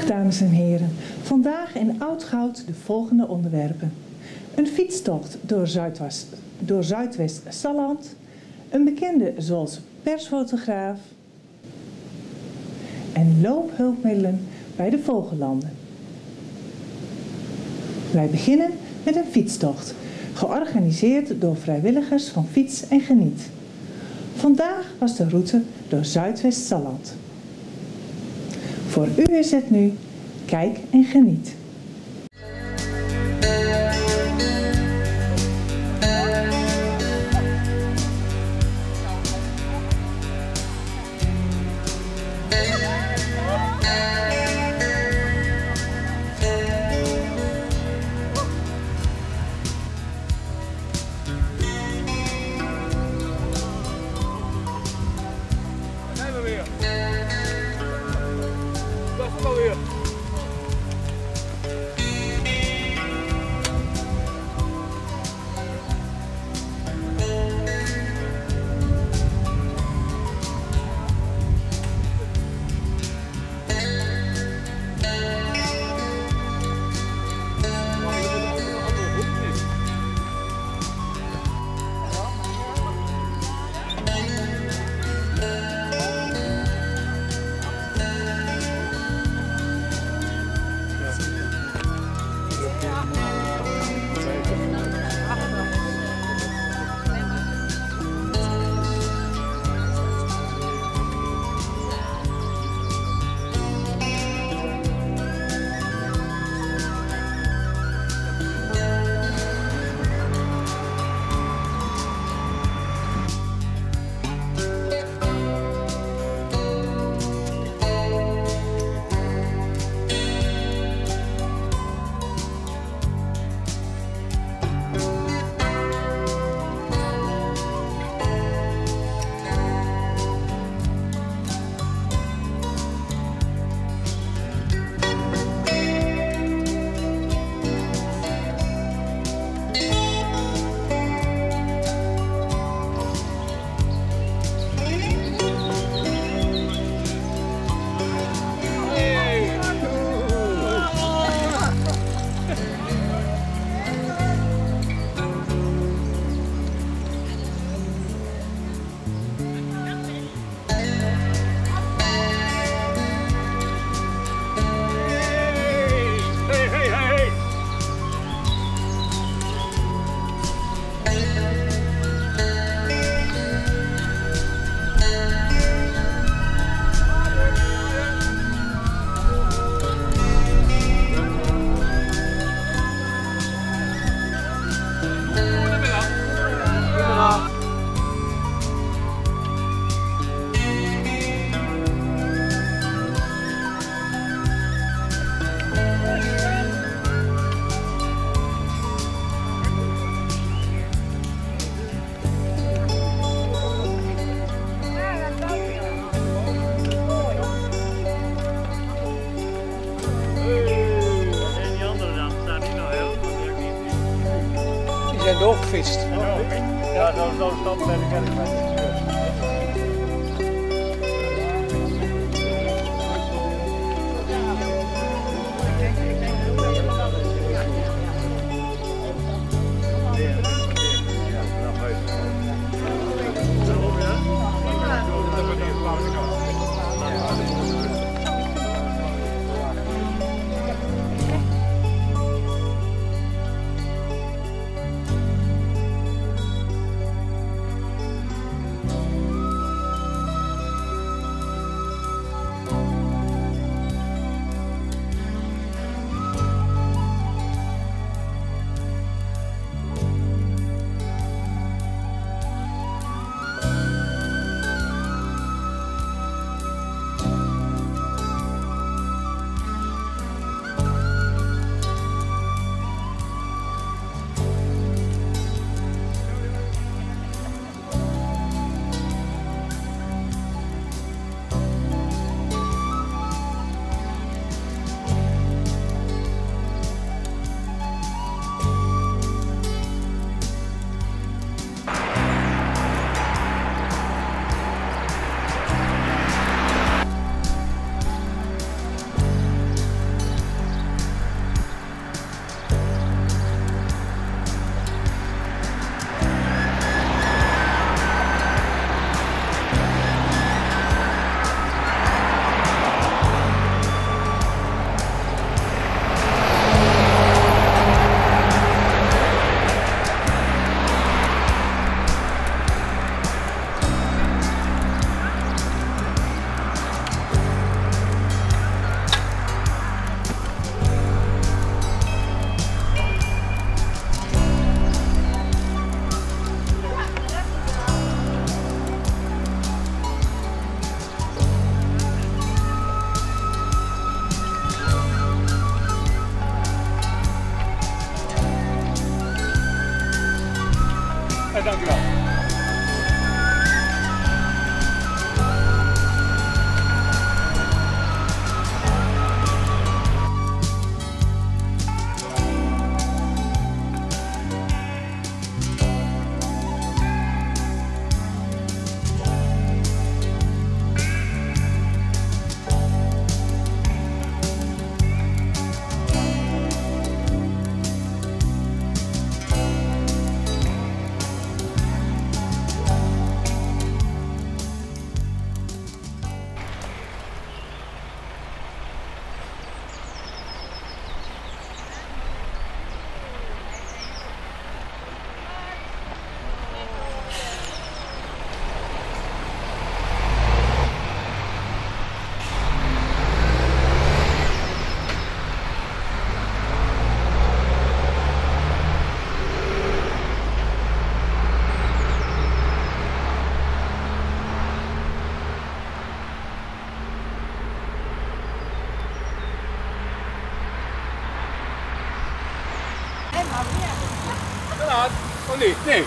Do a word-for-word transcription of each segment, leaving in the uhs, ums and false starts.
Dag dames en heren. Vandaag in Oud-Goud de volgende onderwerpen. Een fietstocht door Zuidwest, door Zuidwest-Salland. Een bekende zoals persfotograaf. En loophulpmiddelen bij de Vogellanden. Wij beginnen met een fietstocht, georganiseerd door vrijwilligers van Fiets en Geniet. Vandaag was de route door Zuidwest-Salland. Voor u is het nu Kijk en Geniet. Die zijn doorgefietst. Ja, zo stand ben ik erg bij. Ja, dank u wel. Oh nee, nee.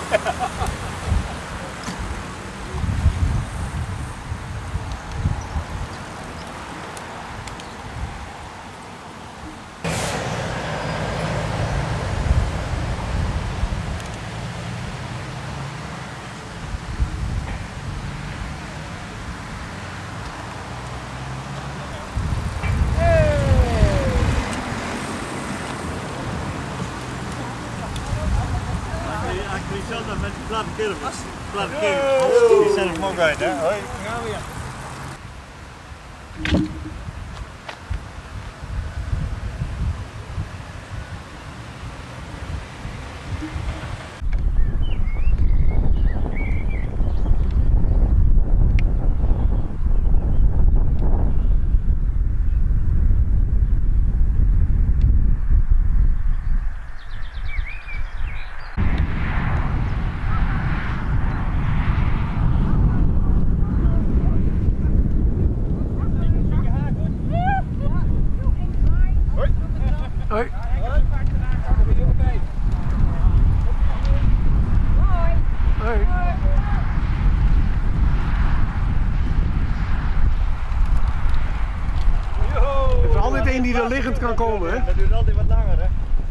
Met die platte kermis. Platte kermis. Die zijn er ook uit, hè? Hoi. Gaan we. Hoi. Hoi. Er is altijd één die er liggend kan komen, hè? Dat duurt altijd wat langer, hè?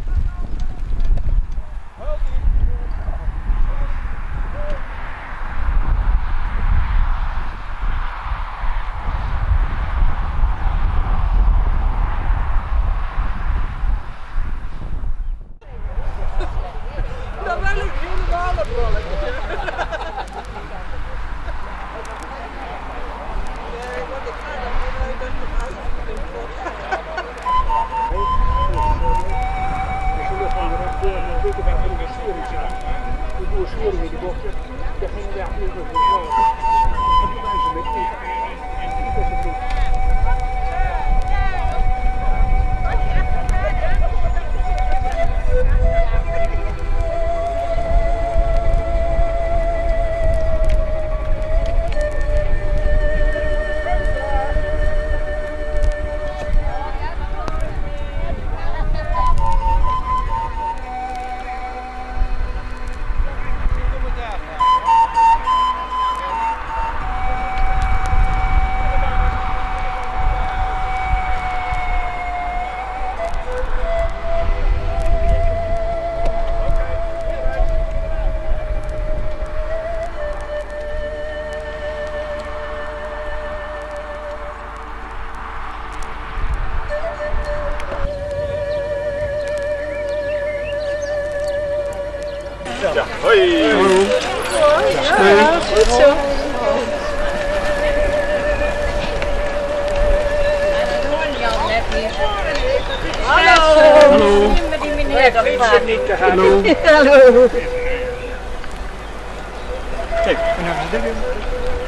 Dan ben ik helemaal het rolletje. Nee, wat ik ga dan niet dat je uitgevoerd wordt. We zullen van de recht door de witte weg in de sturing zijn. De boer sturing in de bochten. Daar gingen we echt niet meer voor. En toen zijn ze met niet. Dat is het goed. Ja, hoi! Hallo. Ja, goed zo. Hallo. Hallo. Met die meneer dat Hallo. Niet te gaan. Hallo. Hallo. Kijk, en dan gaan we dit doen.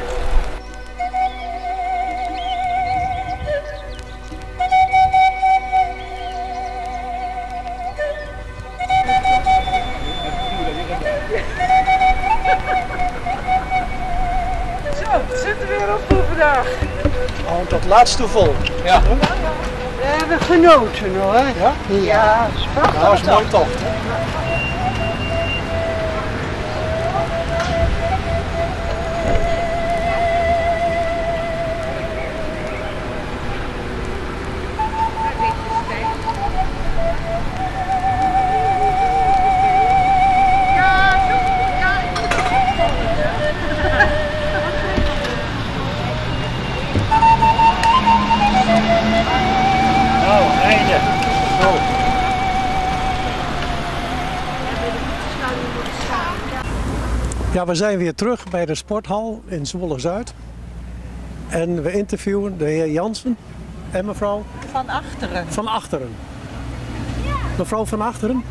Zo, het zit er weer op voor vandaag. Oh, tot laatste vol. Ja. We hebben genoten hoor. Ja? Ja, spannend. Nou, dat is mooi toch. Ja, we zijn weer terug bij de sporthal in Zwolle-Zuid. En we interviewen de heer Jansen en mevrouw Van Achteren. Van Achteren. Mevrouw Van Achteren,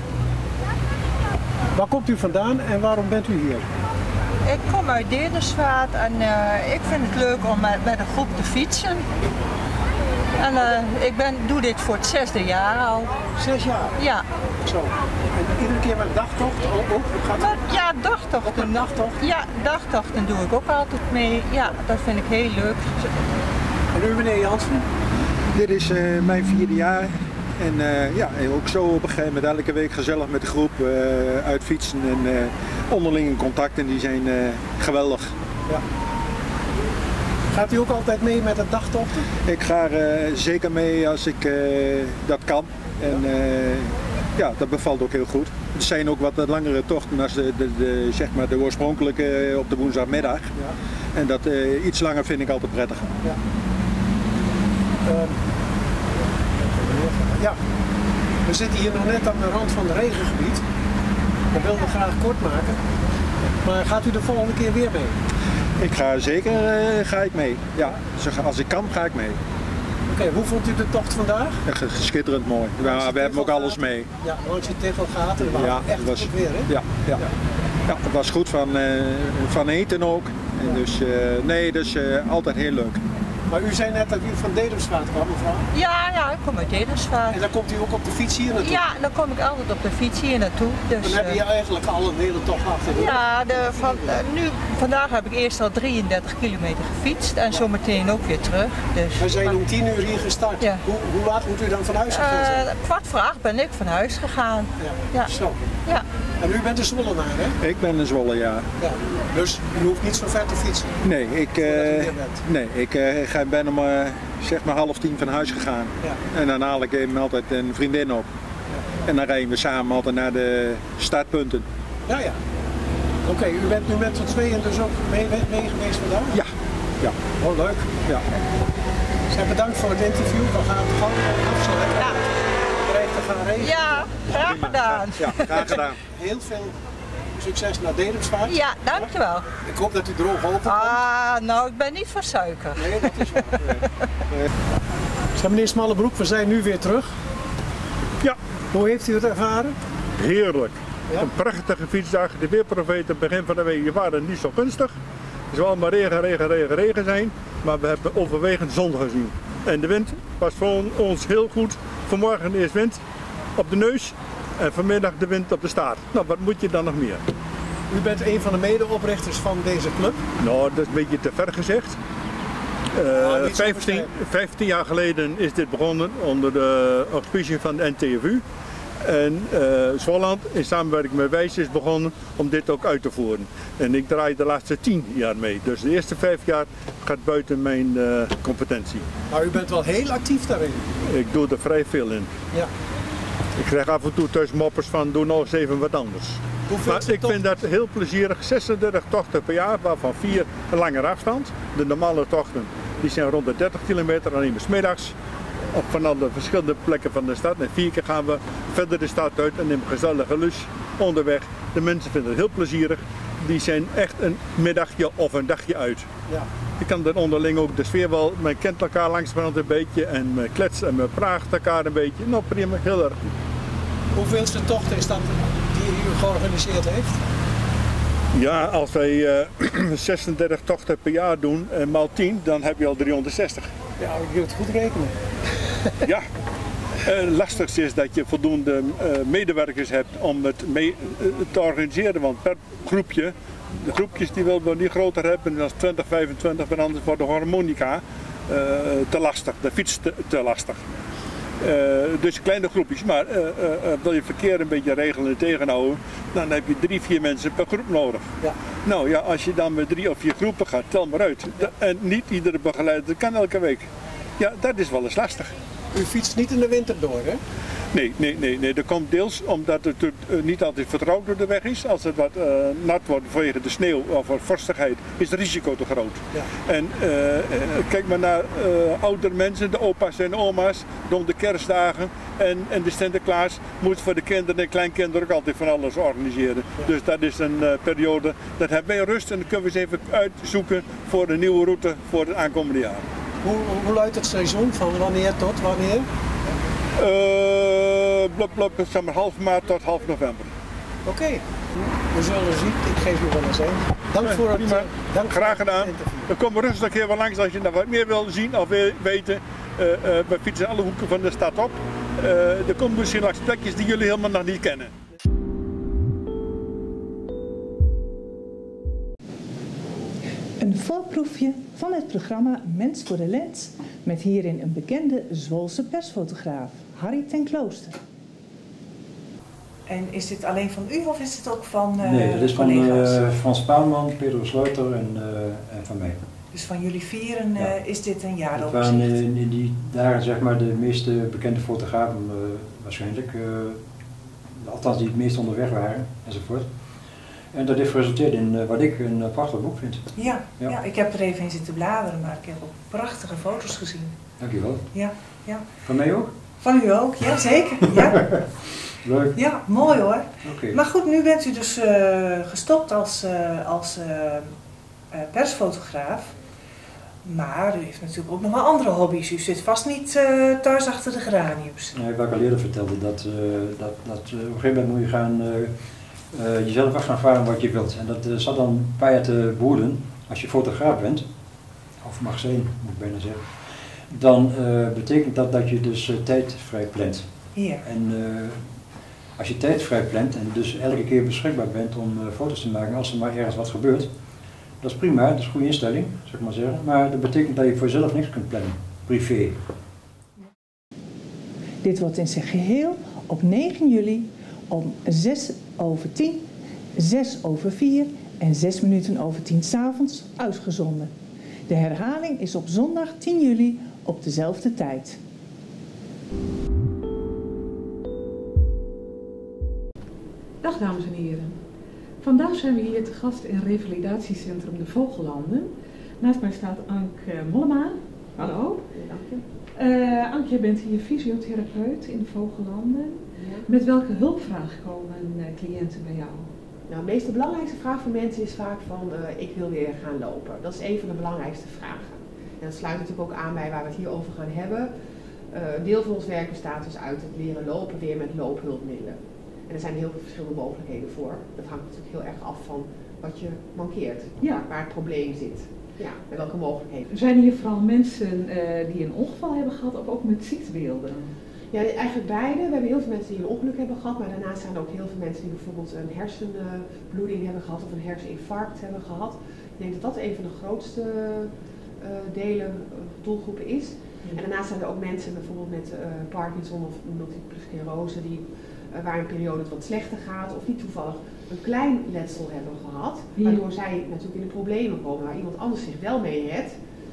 waar komt u vandaan en waarom bent u hier? Ik kom uit Deerdersvaart en uh, ik vind het leuk om met, met een groep te fietsen. En uh, ik ben, doe dit voor het zesde jaar al. Zes jaar? Ja. Zo. En iedere keer met dagtocht ook? ook? Gaat Maar, ja, dagtochten. Op een dagtocht? Ja, dagtochten doe ik ook altijd mee. Ja, dat vind ik heel leuk. En u, meneer Jansen? Dit is uh, mijn vierde jaar. En uh, ja, ook zo op een gegeven moment elke week gezellig met de groep uh, uitfietsen en uh, onderlinge contacten, die zijn uh, geweldig. Ja. Gaat u ook altijd mee met de dagtochten? Ik ga uh, zeker mee als ik uh, dat kan. En uh, ja, dat bevalt ook heel goed. Er zijn ook wat langere tochten als de, de, de, zeg maar de oorspronkelijke op de woensdagmiddag. Ja. En dat uh, iets langer vind ik altijd prettig. Ja. Uh, Ja, we zitten hier nog net aan de rand van het regengebied. We wilden het graag kort maken. Maar gaat u de volgende keer weer mee? Ik ga zeker uh, ga ik mee. Ja, als ik kan ga ik mee. Oké, okay, hoe vond u de tocht vandaag? Ja, schitterend mooi. Ja, we hebben ook alles mee. Ja, langs je Tiffelgaten. Het was ja, echt was, goed weer, hè? Ja, ja. Ja. ja, het was goed van, uh, van eten ook. En dus uh, nee, dus uh, altijd heel leuk. Maar u zei net dat u van Deerdersvaart kwam, mevrouw? Ja, ja, ik kom uit Deerdersvaart. En dan komt u ook op de fiets hier naartoe? Ja, dan kom ik altijd op de fiets hier naartoe. Dus, dan heb je eigenlijk al een hele tocht achter de rug. Ja, de, van, uh, nu, vandaag heb ik eerst al drieëndertig kilometer gefietst en zometeen ook weer terug. Dus, we zijn om tien uur hier gestart. Ja. Hoe, hoe laat moet u dan van huis gegaan zijn? Uh, kwart voor acht ben ik van huis gegaan. Ja, ja. Zo. Ja. En u bent een Zwollenaar, hè? Ik ben een Zwolle, ja. ja. Dus u hoeft niet zo ver te fietsen? Nee, ik, uh, nee, ik uh, ben om uh, zeg maar half tien van huis gegaan. Ja. En dan haal ik even altijd een vriendin op. Ja. En dan rijden we samen altijd naar de startpunten. Ja, ja. Oké, okay, u bent nu met z'n tweeën dus ook mee, mee geweest vandaag? Ja. Ja. Oh, leuk. Ja. Zeg, bedankt voor het interview. We gaan het gewoon afsluiten. Ja. Te gaan regenen. Ja, graag gedaan. Ja, graag gedaan. Heel veel succes naar Deerdersvaart. Ja, dankjewel. Ik hoop dat u droog open komt. Ah, nou, ik ben niet van suiker. Nee, dat is waar. Nee. Zeg, meneer Smallebroek, we zijn nu weer terug. Ja. Hoe heeft u het ervaren? Heerlijk. Ja? Een prachtige fietsdag. De weerprofeten begin van de week waren niet zo gunstig. Het zal allemaal regen, regen, regen, regen zijn. Maar we hebben overwegend zon gezien. En de wind was voor ons heel goed. Vanmorgen eerst wind op de neus en vanmiddag de wind op de staart. Nou, wat moet je dan nog meer? U bent een van de medeoprichters van deze club? Nou, dat is een beetje te ver gezegd. Uh, oh, vijftien, vijftien jaar geleden is dit begonnen onder de auspicie van de N T F U. En uh, Zwolland in samenwerking met Wijs is begonnen om dit ook uit te voeren. En ik draai de laatste tien jaar mee. Dus de eerste vijf jaar gaat buiten mijn uh, competentie. Maar u bent wel heel actief daarin? Ik doe er vrij veel in. Ja. Ik krijg af en toe thuis moppers van doe nou eens even wat anders. Hoeveel maar ik vind dat heel plezierig. zesendertig tochten per jaar, waarvan vier een langere afstand. De normale tochten die zijn rond de dertig kilometer, alleen maar 's middags. Op van alle verschillende plekken van de stad. En vier keer gaan we verder de stad uit en nemen gezellige lus onderweg. De mensen vinden het heel plezierig. Die zijn echt een middagje of een dagje uit. Ja. Ik kan dan onderling ook de sfeer wel. Men kent elkaar langzamerhand een beetje en men kletst en men praat elkaar een beetje. Nou prima, heel erg goed. Hoeveelste tocht is dat die u georganiseerd heeft? Ja, als wij uh, zesendertig tochten per jaar doen en maal tien, dan heb je al driehonderdzestig. Ja, ik moet het goed rekenen. Ja, het uh, lastigste is dat je voldoende uh, medewerkers hebt om het mee uh, te organiseren, want per groepje, de groepjes die willen we niet groter hebben dan twintig, vijfentwintig, want anders wordt de harmonica uh, te lastig, de fiets te, te lastig. Uh, dus kleine groepjes, maar uh, uh, wil je verkeer een beetje regelen en tegenhouden, dan heb je drie, vier mensen per groep nodig. Ja. Nou ja, als je dan met drie of vier groepen gaat, tel maar uit. Ja. En niet iedere begeleider kan elke week. Ja, dat is wel eens lastig. U fietst niet in de winter door, hè? Nee, nee, nee, nee. Dat komt deels omdat het uh, niet altijd vertrouwd door de weg is. Als het wat uh, nat wordt vanwege de sneeuw of vochtigheid, is het risico te groot. Ja. En uh, kijk maar naar uh, oudere mensen, de opa's en oma's, rond de kerstdagen en, en de Sinterklaas moet voor de kinderen en kleinkinderen ook altijd van alles organiseren. Ja. Dus dat is een uh, periode, dat hebben wij rust en dan kunnen we eens even uitzoeken voor een nieuwe route voor het aankomende jaar. Hoe, hoe luidt het seizoen van wanneer tot wanneer? Uh, blub, blub, zeg maar half maart tot half november. Oké, okay. We zullen zien. Ik geef je wel eens een. Dank ja, voor het uh, dank Graag gedaan. Dan komen we rustig een keer wel langs als je nog wat meer wil zien of weten. Uh, uh, we fietsen alle hoeken van de stad op. Uh, er komen misschien langs plekjes die jullie helemaal nog niet kennen. Een voorproefje van het programma Mens voor de Lens met hierin een bekende Zwolse persfotograaf, Harry ten Klooster. En is dit alleen van u of is het ook van uh, Nee, dat is collega's? van uh, Frans Spaanman, Pedro Sleuter en, uh, en van mij. Dus van jullie vieren uh, ja. is dit een Het jaaroverzicht? waren in, in die dagen zeg maar de meeste bekende fotografen uh, waarschijnlijk. Uh, althans die het meest onderweg waren enzovoort. En dat heeft geresulteerd in uh, wat ik een uh, prachtig boek vind. Ja, ja. ja, ik heb er even in zitten bladeren, maar ik heb ook prachtige foto's gezien. Dankjewel. Ja, ja. Van mij ook? Van u ook, ja zeker. Ja. Leuk. Ja, mooi hoor. Okay. Maar goed, nu bent u dus uh, gestopt als, uh, als uh, uh, persfotograaf. Maar u heeft natuurlijk ook nog wel andere hobby's. U zit vast niet uh, thuis achter de geraniums. Nee, wat ik al eerder vertelde, dat, uh, dat, dat uh, op een gegeven moment moet je gaan... Uh, Uh, jezelf af gaan vragen wat je wilt. En dat uh, zat dan een paar jaar te broeden. Als je fotograaf bent, of mag zijn, moet ik bijna zeggen, dan uh, betekent dat dat je dus uh, tijd vrij plant. Ja. En uh, als je tijd vrij plant en dus elke keer beschikbaar bent om uh, foto's te maken als er maar ergens wat gebeurt, dat is prima, dat is een goede instelling, zou ik maar zeggen. Maar dat betekent dat je voor jezelf niks kunt plannen, privé. Dit wordt in zijn geheel op negen juli om zes over tien, zes over vier en zes minuten over tien 's avonds uitgezonden. De herhaling is op zondag tien juli op dezelfde tijd. Dag dames en heren. Vandaag zijn we hier te gast in revalidatiecentrum De Vogellanden. Naast mij staat Anke Mollema. Hallo. Dank je. Uh, Anke, je bent hier fysiotherapeut in De Vogellanden. Ja. Met welke hulpvraag komen uh, cliënten bij jou? Nou, de meest belangrijkste vraag voor mensen is vaak van uh, ik wil weer gaan lopen. Dat is een van de belangrijkste vragen. En dat sluit natuurlijk ook aan bij waar we het hier over gaan hebben. Uh, een deel van ons werk bestaat dus uit het leren lopen weer met loophulpmiddelen. En er zijn heel veel verschillende mogelijkheden voor. Dat hangt natuurlijk heel erg af van wat je mankeert, ja. waar het probleem zit. Ja, en welke mogelijkheden. Zijn hier vooral mensen uh, die een ongeval hebben gehad of ook met ziektebeelden? Ja, eigenlijk beide. We hebben heel veel mensen die een ongeluk hebben gehad, maar daarnaast zijn er ook heel veel mensen die bijvoorbeeld een hersenbloeding hebben gehad of een herseninfarct hebben gehad. Ik denk dat dat een van de grootste uh, delen, uh, doelgroepen is. Ja. En daarnaast zijn er ook mensen bijvoorbeeld met uh, Parkinson of multiple sclerose die, uh, waar een periode het wat slechter gaat of die toevallig een klein letsel hebben gehad, ja. Waardoor zij natuurlijk in de problemen komen waar iemand anders zich wel mee redt.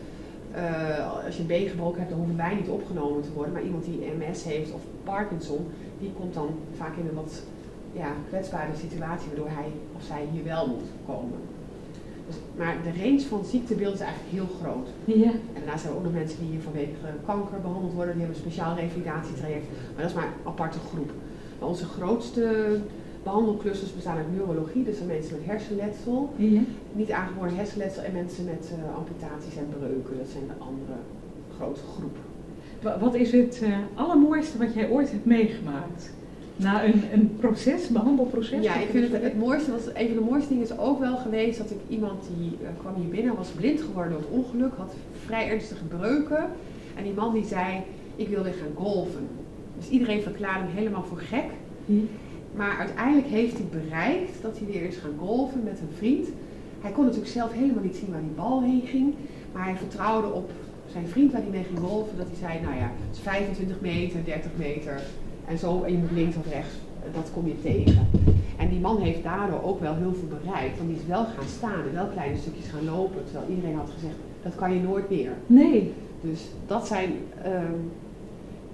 Uh, als je een been gebroken hebt, dan hoeven wij niet opgenomen te worden, maar iemand die M S heeft of Parkinson, die komt dan vaak in een wat ja, kwetsbare situatie waardoor hij of zij hier wel moet komen. Dus, maar de range van ziektebeelden is eigenlijk heel groot. Ja. En daarnaast zijn er ook nog mensen die hier vanwege kanker behandeld worden, die hebben een speciaal revalidatietraject, maar dat is maar een aparte groep. Maar onze grootste behandelclusters bestaan uit neurologie, dus zijn mensen met hersenletsel, ja. niet aangeboren hersenletsel en mensen met uh, amputaties en breuken. Dat zijn de andere grote groep. Wat is het uh, allermooiste wat jij ooit hebt meegemaakt? Na een, een proces, behandelproces? Ja, ik vind het het mooiste, wat, een van de mooiste dingen is ook wel geweest dat ik iemand die uh, kwam hier binnen, was blind geworden door het ongeluk, had vrij ernstige breuken. En die man die zei, ik wil weer gaan golfen. Dus iedereen verklaarde hem helemaal voor gek. Ja. Maar uiteindelijk heeft hij bereikt dat hij weer is gaan golfen met een vriend. Hij kon natuurlijk zelf helemaal niet zien waar die bal heen ging. Maar hij vertrouwde op zijn vriend waar hij mee ging golfen. Dat hij zei, nou ja, het is vijfentwintig meter, dertig meter. En zo, en je moet links of rechts, dat kom je tegen. En die man heeft daardoor ook wel heel veel bereikt. Want die is wel gaan staan en wel kleine stukjes gaan lopen. Terwijl iedereen had gezegd, dat kan je nooit meer. Nee. Dus dat zijn... Uh,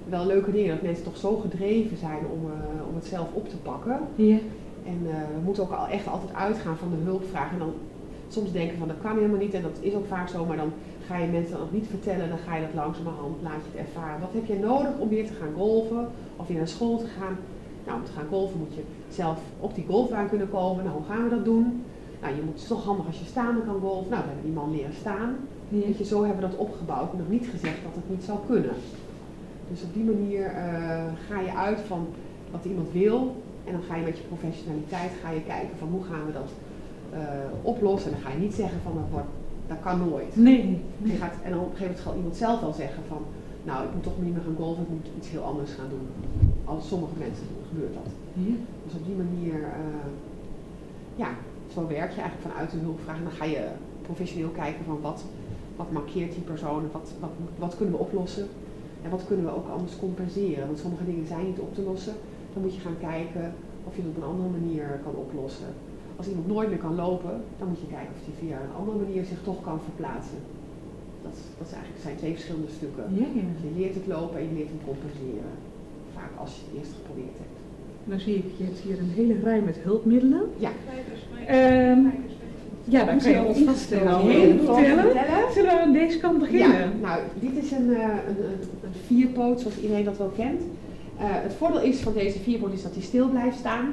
wel leuke dingen, dat mensen toch zo gedreven zijn om, uh, om het zelf op te pakken. Ja. En uh, we moeten ook al echt altijd uitgaan van de hulpvraag. En dan soms denken van dat kan helemaal niet en dat is ook vaak zo, maar dan ga je mensen nog niet vertellen, dan ga je dat langzamerhand, laat je het ervaren. Wat heb je nodig om weer te gaan golfen of weer naar school te gaan? Nou, om te gaan golfen moet je zelf op die golfbaan kunnen komen. Nou, hoe gaan we dat doen? Nou, je moet, het is toch handig als je staande kan golfen. Nou, we hebben die man leren staan. Ja. Weet je, zo hebben we dat opgebouwd. Nog niet gezegd dat het niet zou kunnen. Dus op die manier uh, ga je uit van wat iemand wil. En dan ga je met je professionaliteit ga je kijken van hoe gaan we dat uh, oplossen. En dan ga je niet zeggen van dat, wordt, dat kan nooit. Nee. nee. Je gaat, en dan op een gegeven moment gaat iemand zelf wel zeggen van nou, ik moet toch niet meer gaan golfen, ik moet iets heel anders gaan doen. Als sommige mensen doen, gebeurt dat. Ja. Dus op die manier, uh, ja, zo werk je eigenlijk vanuit de hulpvraag. En dan ga je professioneel kijken van wat, wat markeert die persoon, wat, wat, wat kunnen we oplossen en wat kunnen we ook anders compenseren. Want sommige dingen zijn niet op te lossen. Dan moet je gaan kijken of je het op een andere manier kan oplossen. Als iemand nooit meer kan lopen, dan moet je kijken of hij via een andere manier zich toch kan verplaatsen. Dat, dat is eigenlijk, zijn twee verschillende stukken. Ja, ja. Je leert het lopen en je leert het compenseren. Vaak als je het eerst geprobeerd hebt. Dan zie ik, je hebt hier een hele rij met hulpmiddelen. Ja. Um, ja, dan kan je ons vast uh, nou heel vertellen. vertellen. Zullen we aan deze kant beginnen? Ja, nou, dit is een, uh, een, een, een vierpoot zoals iedereen dat wel kent. Uh, het voordeel is van deze vierpoot is dat hij stil blijft staan.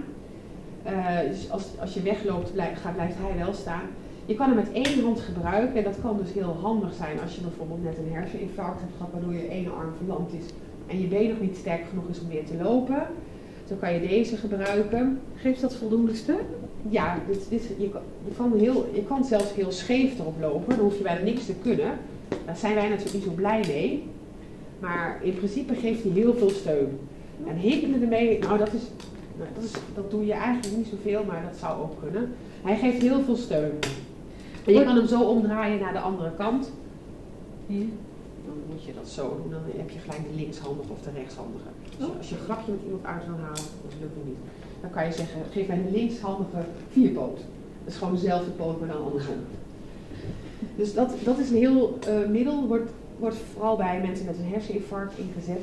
Uh, dus als, als je wegloopt, blijf, gaat, blijft hij wel staan. Je kan hem met één hand gebruiken en dat kan dus heel handig zijn als je bijvoorbeeld net een herseninfarct hebt gehad, waardoor je ene arm verlamd is en je been nog niet sterk genoeg is om weer te lopen. Zo kan je deze gebruiken. Geeft dat voldoende steun? Ja, dit, dit, je, kan, je, kan heel, je kan zelfs heel scheef erop lopen, dan hoef je bijna niks te kunnen. Daar zijn wij natuurlijk niet zo blij mee. Maar in principe geeft hij heel veel steun. En hinkelen ermee, nou dat is, nou dat is, dat doe je eigenlijk niet zoveel, maar dat zou ook kunnen. Hij geeft heel veel steun. En je kan hem zo omdraaien naar de andere kant. Hier. Dan moet je dat zo doen, dan heb je gelijk de linkshandige of de rechtshandige. Dus Oh. als je een grapje met iemand uit wil halen, dat lukt het niet. Dan kan je zeggen, geef mij de linkshandige vierpoot. Dat is gewoon dezelfde poot, maar dan andersom. Dus dat, dat is een heel uh, middel, wordt, wordt vooral bij mensen met een herseninfarct ingezet.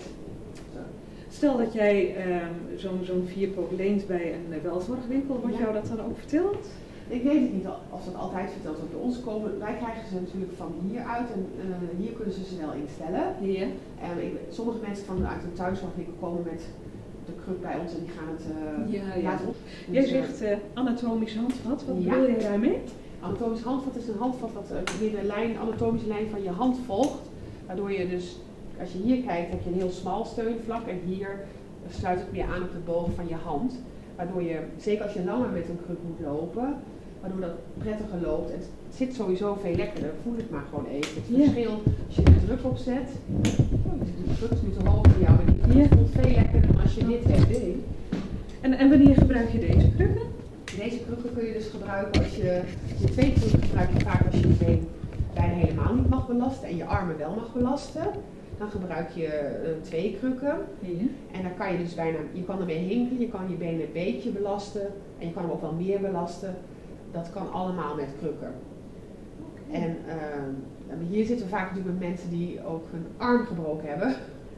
Stel dat jij um, zo'n zo'n vierpoot leent bij een uh, welzorgwinkel, wordt Ja. jou dat dan ook verteld? Ik weet het niet of dat altijd verteld wordt. Bij ons komen, wij krijgen ze natuurlijk van hieruit en uh, hier kunnen ze snel instellen. Ja. En ik, sommige mensen vanuit een thuiszorgwinkel komen met de kruk bij ons en die gaan het uh, Ja, ja. laten op. Jij Dus, uh, zegt uh, anatomisch handvat, wat Ja. bedoel jij daarmee? Anatomisch handvat is een handvat wat uh, weer de lijn, anatomische lijn van je hand volgt. Waardoor je dus, als je hier kijkt, heb je een heel smal steunvlak en hier sluit het meer aan op de bogen van je hand. Waardoor je, zeker als je langer met een kruk moet lopen, waardoor dat prettiger loopt. Het zit sowieso veel lekkerder, voel het maar gewoon even. Het Ja. verschil als je er druk op zet, oh, de druk is nu te hoog voor jou, maar die Ja. voelt veel lekkerder dan als je dit hebt. En, en wanneer gebruik je deze krukken? Deze krukken kun je dus gebruiken als je, je twee krukken gebruik je vaak als je je been bijna helemaal niet mag belasten en je armen wel mag belasten. Dan gebruik je uh, twee krukken. Ja. En dan kan je dus bijna, je kan ermee hinkelen, je kan je benen een beetje belasten en je kan hem ook wel meer belasten. Dat kan allemaal met krukken. Okay. En uh, hier zitten we vaak natuurlijk met mensen die ook hun arm gebroken hebben.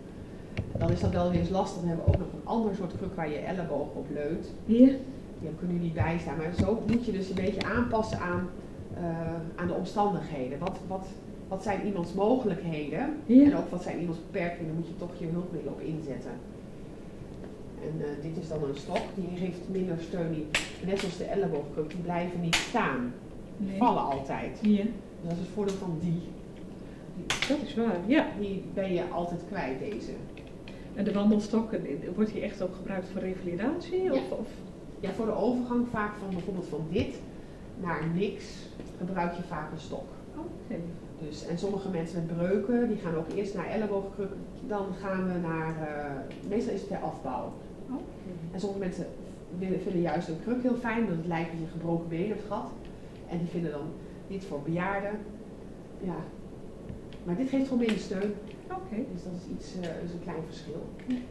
Dan is dat wel weer eens lastig. Dan hebben we ook nog een ander soort kruk waar je elleboog op leunt. Ja. Die kunnen er niet bij staan. Maar zo moet je dus een beetje aanpassen aan, uh, aan de omstandigheden. Wat, wat, wat zijn iemands mogelijkheden? Ja. En ook wat zijn iemands beperkingen? Daar moet je toch je hulpmiddelen op inzetten. En uh, dit is dan een stok, die geeft minder steun. Die, net zoals de elleboogkruk, die blijven niet staan. Die Nee. vallen altijd. Ja. Dat is het voordeel van die. Dat is waar, ja. Die ben je altijd kwijt, deze. En de wandelstokken, wordt die echt ook gebruikt voor revalidatie? Ja. Of, of? Ja, voor de overgang vaak van bijvoorbeeld van dit naar niks gebruik je vaak een stok. Okay. Dus, en sommige mensen met breuken, die gaan ook eerst naar elleboogkruk, dan gaan we naar, uh, meestal is het ter afbouw. Okay. En sommige mensen willen, vinden juist een kruk heel fijn, want het lijkt dat je een gebroken been hebt gehad. En die vinden dan dit voor bejaarden. Ja, maar dit geeft gewoon minder steun. Okay. Dus dat is iets, uh, is een klein verschil.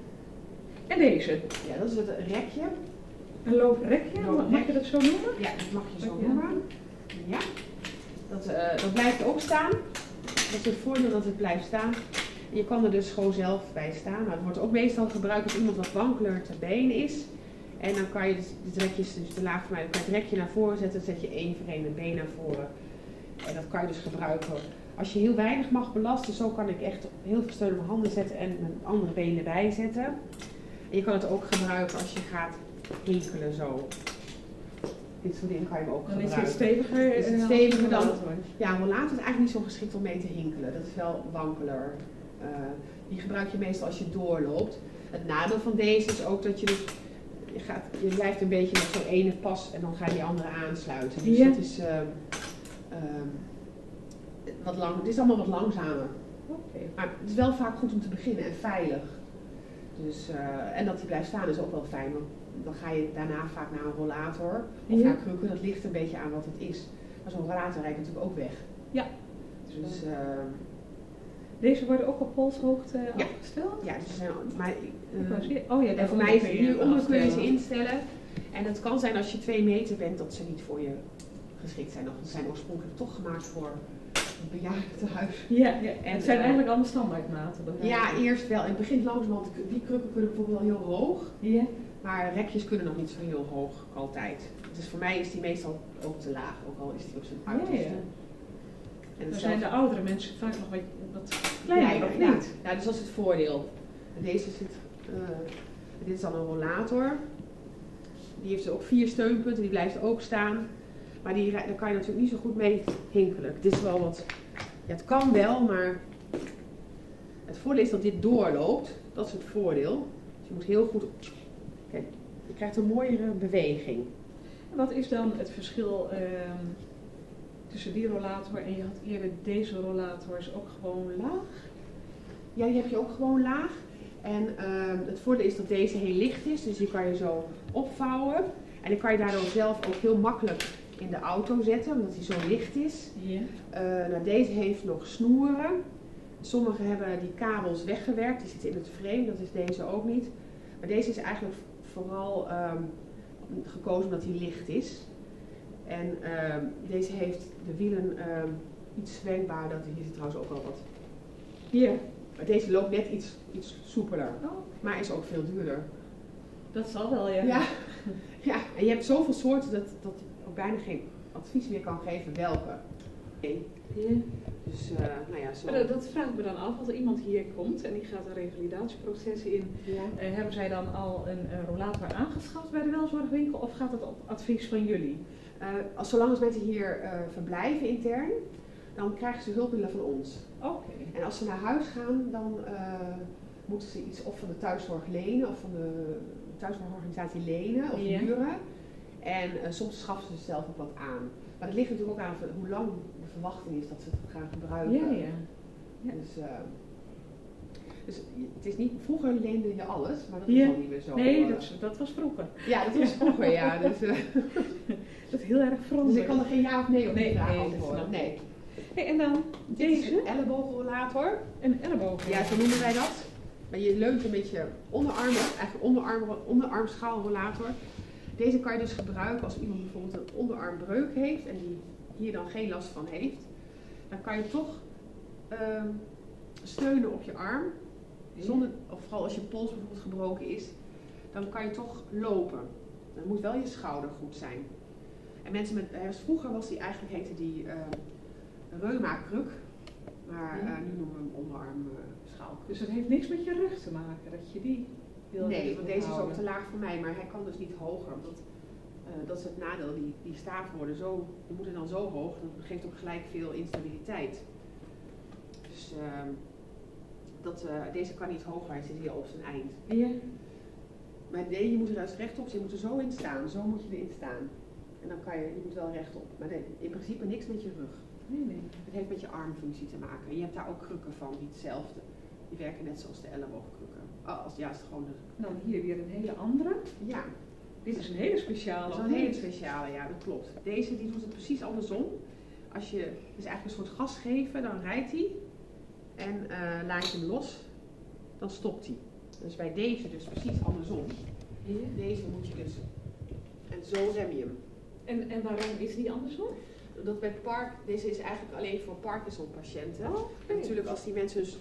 En deze? Ja, dat is het rekje. Een looprekje, Looprek. mag je dat zo noemen? Ja, dat mag je zo Ja. noemen. Ja. Dat, uh, dat blijft ook staan. Dat is het voordeel dat het blijft staan. Je kan er dus gewoon zelf bij staan. Maar het wordt ook meestal gebruikt als iemand wat wankeler te been is. En dan kan je dus de trekjes, dus de laag van mij, dan kan je het rekje naar voren zetten. Dan zet je één voor één het been naar voren. En dat kan je dus gebruiken. Als je heel weinig mag belasten, zo kan ik echt heel veel steun op mijn handen zetten en mijn andere been erbij zetten. En je kan het ook gebruiken als je gaat hinkelen zo. Dit soort dingen kan je hem ook dan gebruiken. is het steviger. Is het steviger dan? Ja, een rollator is eigenlijk niet zo geschikt om mee te hinkelen. Dat is wel wankeler. Uh, die gebruik je meestal als je doorloopt. Het nadeel van deze is ook dat je dus, je, gaat, je blijft een beetje met zo'n ene pas en dan ga je die andere aansluiten. Dus ja. dat is, uh, uh, wat lang, het is allemaal wat langzamer. Okay. Maar het is wel vaak goed om te beginnen en veilig. Dus, uh, en dat die blijft staan is ook wel fijn. Want dan ga je daarna vaak naar een rollator of ja. naar krukken. Dat ligt een beetje aan wat het is. Maar zo'n rollator rijdt natuurlijk ook weg. Ja. Dus, uh, deze worden ook op polshoogte ja. afgesteld? Ja, dus zijn, maar, uh, oh ja, en voor mij is het hieronder kun je ze instellen. En het kan zijn als je twee meter bent dat ze niet voor je geschikt zijn. Ze zijn oorspronkelijk toch gemaakt voor een bejaardentehuis. Ja, ja. En het zijn uh, eigenlijk allemaal standaardmaten. Ja, eerst wel. En het begint langzaam, want die krukken kunnen bijvoorbeeld wel heel hoog. Ja. Maar rekjes kunnen nog niet zo heel hoog altijd. Dus voor mij is die meestal ook te laag, ook al is die op zijn uiterste. Ja, ja. En dan zijn de oudere mensen vaak nog wat, wat kleiner, ja, of ja. niet? Ja, dus dat is het voordeel. Deze zit, uh, dit is dan een rollator. Die heeft ook vier steunpunten, die blijft ook staan. Maar die, daar kan je natuurlijk niet zo goed mee hinkelen. Dit is wel wat, ja, het kan wel, maar het voordeel is dat dit doorloopt. Dat is het voordeel. Dus je moet heel goed, kijk, je krijgt een mooiere beweging. En wat is dan het verschil uh, tussen die rollator en je had eerder deze rollators ook gewoon laag? Ja, die heb je ook gewoon laag. En uh, het voordeel is dat deze heel licht is, dus die kan je zo opvouwen. En dan kan je daardoor zelf ook heel makkelijk in de auto zetten, omdat hij zo licht is. Ja. Uh, nou, deze heeft nog snoeren. Sommige hebben die kabels weggewerkt, die zitten in het frame, dat is deze ook niet. Maar deze is eigenlijk vooral um, gekozen omdat hij licht is. En um, deze heeft de wielen um, iets zwenkbaarder, hier zit trouwens ook al wat. Hier. Maar deze loopt net iets, iets soepeler, oh. maar is ook veel duurder. Dat zal wel, ja. Ja, ja. En je hebt zoveel soorten dat, dat ik ook bijna geen advies meer kan geven welke. Nee. Ja. Dus, uh, nou ja, zo. Dat, dat vraag ik me dan af, als er iemand hier komt en die gaat een revalidatieproces in, ja. uh, hebben zij dan al een uh, rollator aangeschaft bij de welzorgwinkel of gaat dat op advies van jullie? Uh, als zolang als mensen hier uh, verblijven intern, dan krijgen ze hulpmiddelen van ons. Oké. Okay. En als ze naar huis gaan, dan uh, moeten ze iets of van de thuiszorg lenen of van de thuiszorgorganisatie lenen of ja. huren. En uh, soms schaffen ze zelf ook wat aan. Maar het ligt natuurlijk ook aan hoe lang de verwachting is dat ze het gaan gebruiken. Ja, ja. Ja. Dus, uh, dus het is niet, vroeger leende je alles, maar dat ja. is al niet meer zo. Nee, uh, dat, dat was vroeger. Ja, dat was vroeger, ja. Dus, uh, dat is heel erg vrolijk. Dus ik kan er geen ja of nee op nee, die vraag nee, antwoorden. Nee. Hey, en dan deze? Een ellebogenrollator. Een ellebogen. Ja, zo noemen wij dat. Maar je leunt een beetje onderarm, eigenlijk onderarm, onderarmschaalrollator. Deze kan je dus gebruiken als iemand bijvoorbeeld een onderarmbreuk heeft en die hier dan geen last van heeft. Dan kan je toch uh, steunen op je arm. Zonder, of vooral als je pols bijvoorbeeld gebroken is, dan kan je toch lopen. Dan moet wel je schouder goed zijn. En mensen met, vroeger was die eigenlijk, heette die uh, reuma-kruk. Maar uh, nu noemen we hem onderarmschaal. Dus dat heeft niks met je rug te maken, dat je die wil Nee, want deze houden. is ook te laag voor mij, maar hij kan dus niet hoger. Omdat, uh, dat is het nadeel, die, die staven worden zo, die moeten dan zo hoog, dat geeft ook gelijk veel instabiliteit. Dus uh, dat, uh, deze kan niet hoger, hij zit hier op zijn eind. Ja. Maar nee, je moet er juist rechtop, dus je moet er zo in staan, zo moet je erin staan. En dan kan je, je moet wel rechtop, maar nee, in principe niks met je rug. Nee, nee. Het heeft met je armfunctie te maken. Je hebt daar ook krukken van, die hetzelfde. Die werken net zoals de elleboogkrukken. Oh, als, ja, als het gewoon de... Dan hier weer een hele andere. Ja. Dit is een hele speciale. Dat is een hele speciale, ja, dat klopt. Deze die doet het precies andersom. Als je, dus eigenlijk een soort gas geven, dan rijdt hij. En uh, laat je hem los, dan stopt hij. Dus bij deze dus precies andersom. Ja. Deze moet je dus, en zo rem je hem. En, en waarom is die andersom? Dat bij park, deze is eigenlijk alleen voor Parkinson patiënten. Oh, okay. En natuurlijk als die mensen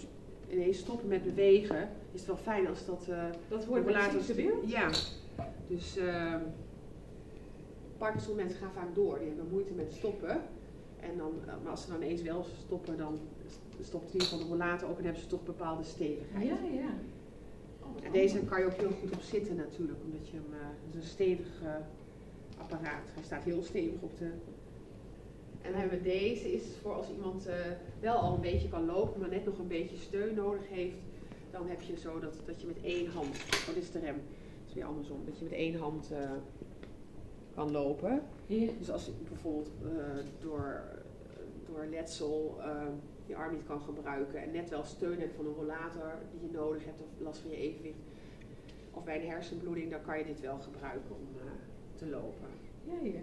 ineens stoppen met bewegen, is het wel fijn als dat... Uh, dat hoort bij het beeld? Ja. Dus uh, Parkinson mensen gaan vaak door. Die hebben moeite met stoppen. En dan, uh, maar als ze dan eens wel stoppen, dan stopt in ieder geval de rollator ook en hebben ze toch bepaalde stevigheid. Ja, ja. En deze kan je ook heel goed op zitten natuurlijk, omdat je hem, uh, het is een stevig uh, apparaat. Hij staat heel stevig op de... En dan hebben we deze, is voor als iemand uh, wel al een beetje kan lopen, maar net nog een beetje steun nodig heeft. Dan heb je zo dat, dat je met één hand, oh dit is de rem, dat is weer andersom, dat je met één hand uh, kan lopen. Ja. Dus als je bijvoorbeeld uh, door, door letsel uh, je arm niet kan gebruiken en net wel steun hebt van een rollator die je nodig hebt of last van je evenwicht. Of bij een hersenbloeding, dan kan je dit wel gebruiken om uh, te lopen. Ja, ja.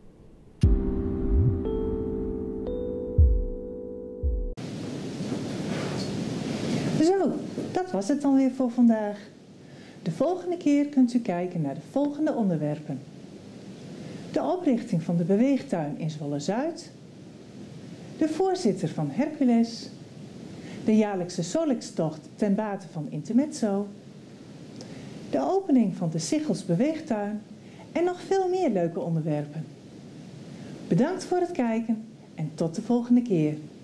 Zo, dat was het dan weer voor vandaag. De volgende keer kunt u kijken naar de volgende onderwerpen. De oprichting van de beweegtuin in Zwolle-Zuid. De voorzitter van Hercules. De jaarlijkse Solix-tocht ten bate van Intermezzo. De opening van de Sichels beweegtuin. En nog veel meer leuke onderwerpen. Bedankt voor het kijken en tot de volgende keer.